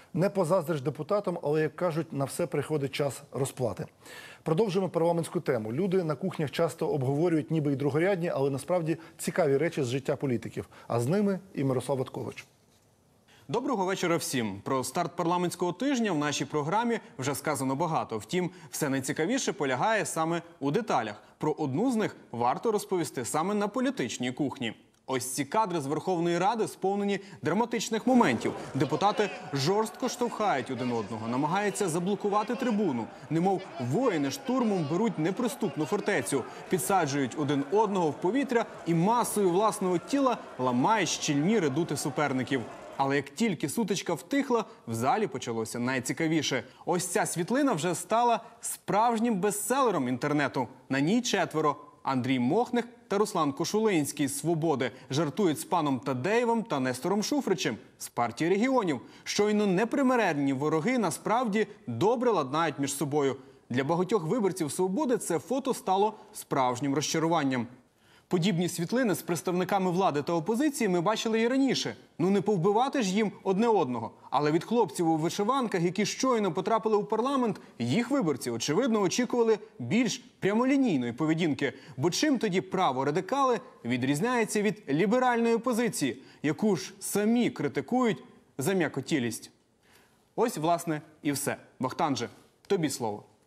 Не позаздриш депутатам, але, як кажуть, на все приходить час розплати. Продовжуємо парламентську тему. Люди на кухнях часто обговорюють ніби й другорядні, але насправді цікаві речі з життя політиків. А з ними і Мирослав Ваткович. Доброго вечора всім. Про старт парламентського тижня в нашій програмі вже сказано багато. Втім, все найцікавіше полягає саме у деталях. Про одну з них варто розповісти саме на політичній кухні. Ось ці кадри з Верховної Ради сповнені драматичних моментів. Депутати жорстко штовхають один одного, намагаються заблокувати трибуну. Немов воїни штурмом беруть неприступну фортецю, підсаджують один одного в повітря і масою власного тіла ламають щільні редути суперників. Але як тільки сутичка втихла, в залі почалося найцікавіше. Ось ця світлина вже стала справжнім бестселером інтернету. На ній четверо. Андрій Мохник та Руслан Кошулинський з «Свободи» жартують з паном Тадеєвим та Нестором Шуфричем з партії регіонів. Щойно непримиренні вороги насправді добре ладнають між собою. Для багатьох виборців «Свободи» це фото стало справжнім розчаруванням. Подібні світлини з представниками влади та опозиції ми бачили і раніше. Ну не повбивати ж їм одне одного. Але від хлопців у вишиванках, які щойно потрапили у парламент, їх виборці, очевидно, очікували більш прямолінійної поведінки. Бо чим тоді праворадикали відрізняється від ліберальної опозиції, яку ж самі критикують за м'якотілість? Ось, власне, і все. Богданже, тобі слово.